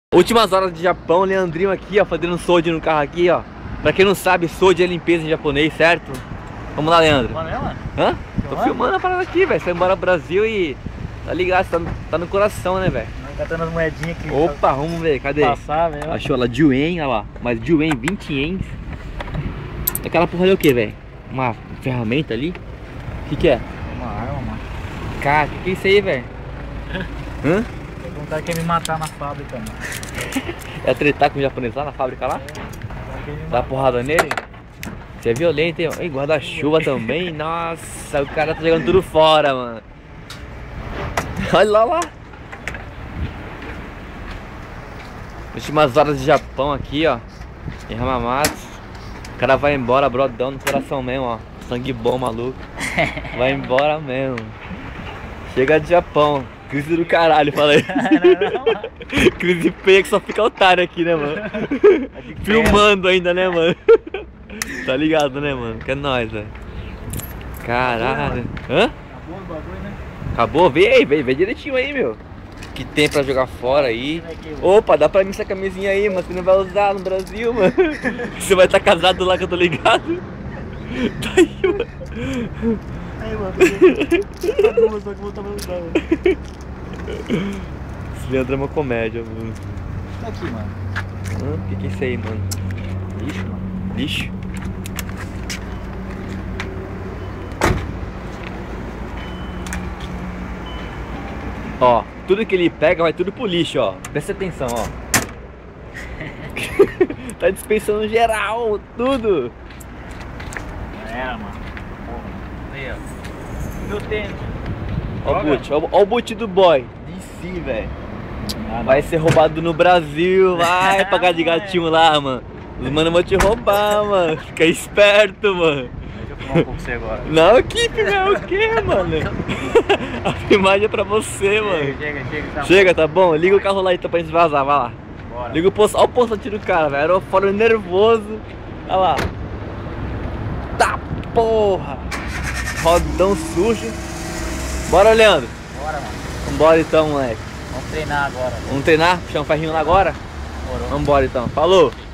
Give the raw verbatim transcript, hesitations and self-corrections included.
Últimas horas de Japão, Leandrinho aqui, ó, fazendo solde no carro aqui, ó. Pra quem não sabe, solde é limpeza em japonês, certo? Vamos lá, Leandro. Vamos lá? Hã? Tô filmando a parada aqui, velho. Foi embora pro Brasil e tá ligado, tá, tá no coração, né, velho? Catando as moedinhas aqui. Opa, vamos ver, cadê? Passar, velho. Achou lá, Juan, olha lá. Mas Juan, vinte ienes. Aquela porra ali é o que, velho? Uma ferramenta ali? O que que é? Uma arma, mano. Cara, o que que é isso aí, velho? Hã? Tem vontade que quer me matar na fábrica, mano. É tretar com o japonês lá na fábrica lá? É, Dá porrada nele? Você é violento, hein? E guarda-chuva também. Nossa, o cara tá jogando tudo fora, mano. Olha lá, lá. Últimas horas de Japão aqui, ó. Em Hamamatsu. O cara vai embora, brodão no coração mesmo, ó. Sangue bom, maluco. Vai embora mesmo. Chega de Japão. Crise do caralho, fala aí. Não, não, Crise feia que só fica otário aqui, né, mano? Filmando ainda, né, mano? Tá ligado, né, mano? Que é nóis, velho. Caralho. Hã? Acabou o bagulho, né? Acabou? Vê aí, vê, vê direitinho aí, meu. Que tem pra jogar fora aí. Opa, dá pra mim essa camisinha aí, mas você não vai usar no Brasil, mano. Você vai estar casado lá que eu tô ligado. Tá aí, mano. Aí, mano. Tá bom, só que eu vou tomar usar, mano. Esse Leandro é uma comédia, mano. Tá aqui, mano. Hã? O que que é isso aí, mano? Lixo, mano. Lixo? Ó, tudo que ele pega vai tudo pro lixo, ó. Presta atenção, ó. Tá dispensando geral, tudo. Era, mano. Porra. Aí, ó. Meu tênis. Ó o boot, ó, ó o boot do boy. D C, velho. Ah, Vai ser roubado no Brasil, vai pagar de gatinho lá, mano. Os mano vão te roubar, mano. Fica esperto, mano. Deixa eu fumar um pouco com você agora. Não, equipe, meu, o que, mano? A filmagem é pra você, mano. Chega, chega, chega. Tá Chega, tá bom? Liga o carro lá então pra gente vazar, vai lá. Bora. Liga o posto, olha o posto tiro do cara, velho. Era fora nervoso. Olha lá. Tá porra. Rodão sujo. Bora, Leandro. Bora, mano. Vambora então, moleque. Vamos treinar agora. Vamos treinar? Puxar um ferrinho lá agora? Morou. Vambora então. Falou!